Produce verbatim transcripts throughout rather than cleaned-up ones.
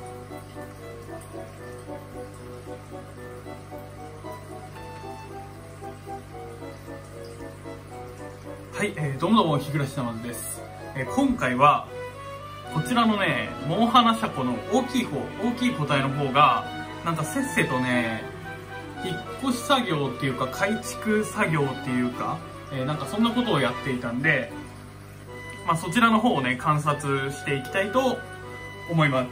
はい、えー、どうもどうも、日暮さまずです。えー、今回は、こちらのね、モンハナ車庫の大きい方、大きい個体の方が、なんかせっせとね、引っ越し作業っていうか、改築作業っていうか、えー、なんかそんなことをやっていたんで、まあそちらの方をね、観察していきたいと思います。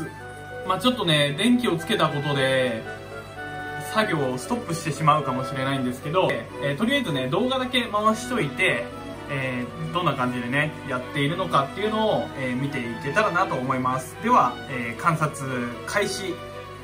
まあちょっとね、電気をつけたことで、作業をストップしてしまうかもしれないんですけど、えー、とりあえずね、動画だけ回しといて、えー、どんな感じでね、やっているのかっていうのを、えー、見ていけたらなと思います。では、えー、観察開始。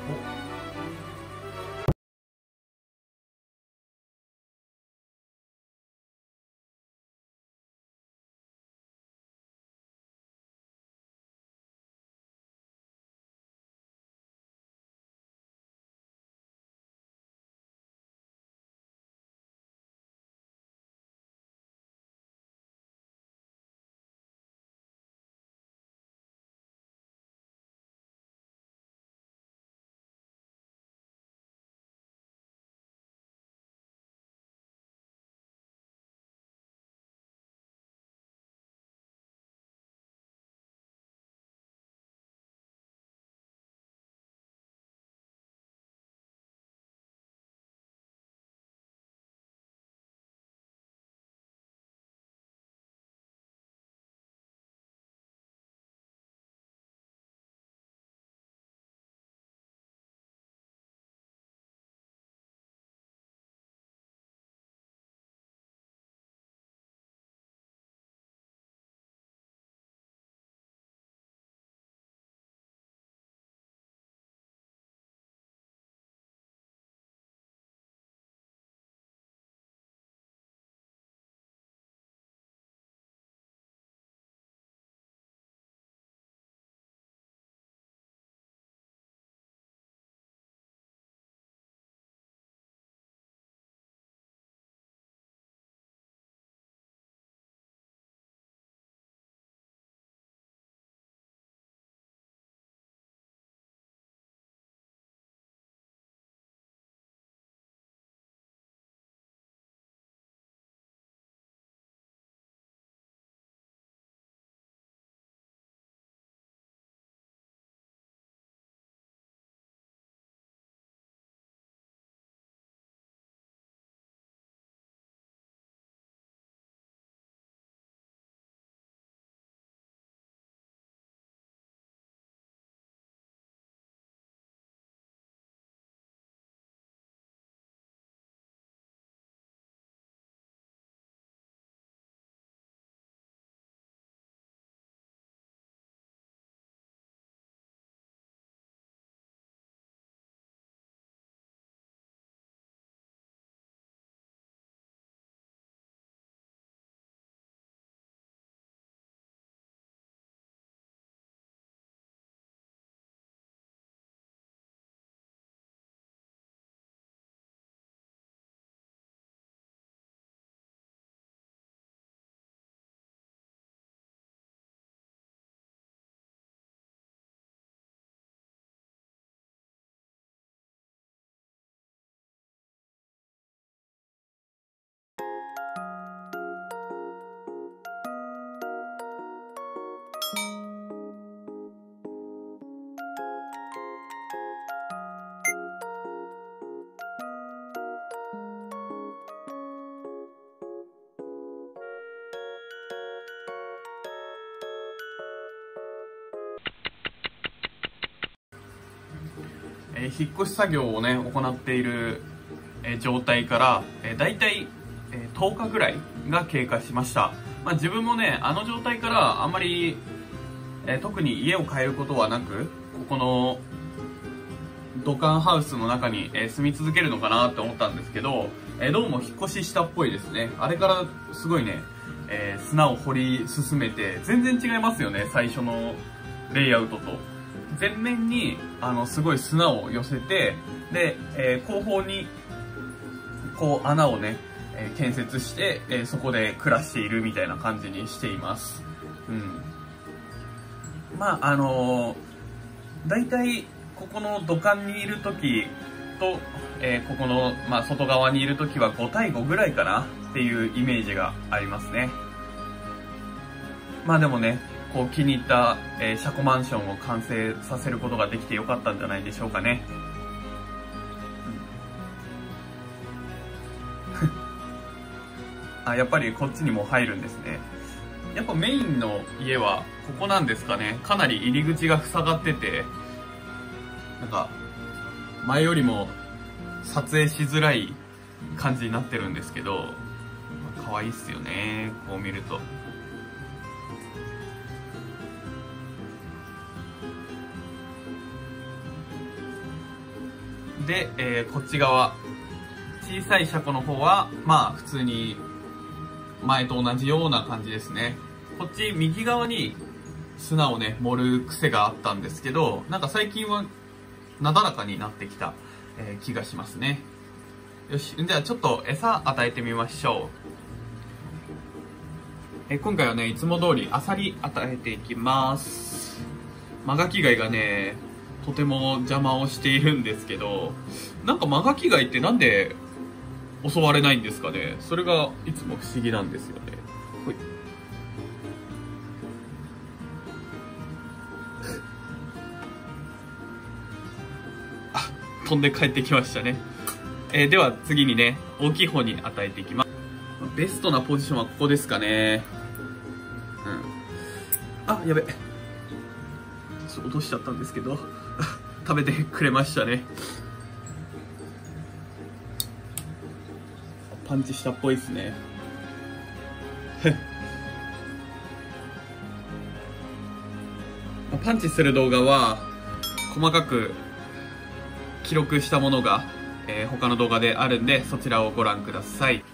えー、引っ越し作業をね、行っている、えー、状態から、えー、大体、えー、とおかぐらいが経過しました。まあ、自分もね、あの状態からあんまり、えー、特に家を変えることはなく、ここの土管ハウスの中に、えー、住み続けるのかなって思ったんですけど、えー、どうも引っ越ししたっぽいですね。あれからすごいね、えー、砂を掘り進めて、全然違いますよね、最初のレイアウトと。前面に、あの、すごい砂を寄せて、で、えー、後方に、こう、穴をね、えー、建設して、えー、そこで暮らしているみたいな感じにしています。うん。まあ、あのー、 だいたいここの土管にいる時と、えー、ここの、まあ、外側にいる時はごたいごぐらいかなっていうイメージがありますね。まあでもね、こう気に入った、えー、車庫マンションを完成させることができてよかったんじゃないでしょうかね。あ、やっぱりこっちにも入るんですね。やっぱメインの家はここなんですかね。かなり入り口が塞がってて、なんか前よりも撮影しづらい感じになってるんですけど、可愛いっすよね、こう見ると。で、えー、こっち側小さい車庫の方はまあ普通に前と同じような感じですね。こっち右側に砂をね盛る癖があったんですけど、なんか最近はなだらかになってきた、えー、気がしますね。よし、じゃあちょっと餌与えてみましょう。えー、今回はねいつも通りアサリ与えていきます。マガキ貝がねとても邪魔をしているんですけど、なんかマガキ貝ってなんで襲われないんですかね。それがいつも不思議なんですよね。ほい。あ、飛んで帰ってきましたね。えー、では次にね、大きい方に与えていきます。ベストなポジションはここですかね。うん。あ、やべ。ちょっと落としちゃったんですけど、食べてくれましたね。パンチしたっぽいですね。パンチする動画は細かく記録したものが、えー、他の動画であるんで、そちらをご覧ください。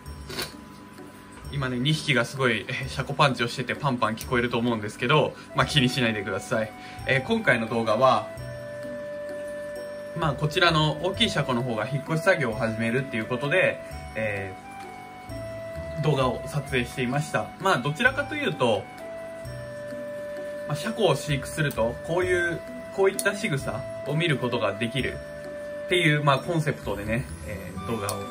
今ねにひきがすごい、えー、シャコパンチをしててパンパン聞こえると思うんですけど、まあ気にしないでください。えー、今回の動画はまあこちらの大きい車庫の方が引っ越し作業を始めるっていうことで、えー、動画を撮影していました。まあどちらかというと、まあ、車庫を飼育するとこういうこういった仕草を見ることができるっていう、まあ、コンセプトでね、えー、動画を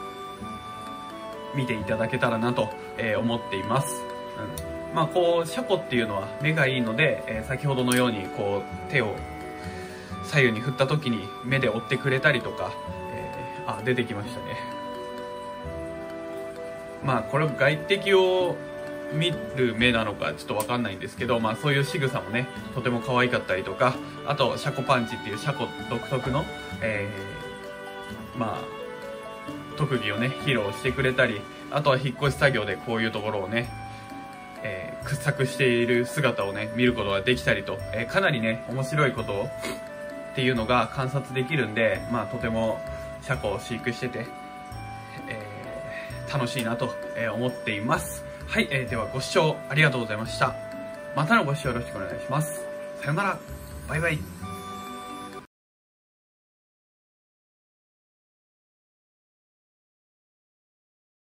見ていただけたらなと、えー、思っています。うん、まあこう車庫っていうのは目がいいので、えー、先ほどのようにこう手を左右に振った時に目で追ってくれたりとか、えー、あ、出てきましたね。まあこれ外敵を見る目なのかちょっとわかんないんですけど、まあそういう仕草もねとても可愛かったりとか、あと車庫パンチっていう車庫独特の、えー、まあ特技をね披露してくれたり、あとは引っ越し作業でこういうところをね、えー、掘削している姿をね見ることができたりと、えー、かなりね面白いことをっていうのが観察できるんで、まあとても車庫を飼育してて、えー、楽しいなと思っています。はい、えー、ではご視聴ありがとうございました。またのご視聴よろしくお願いします。さよなら、バイバイ。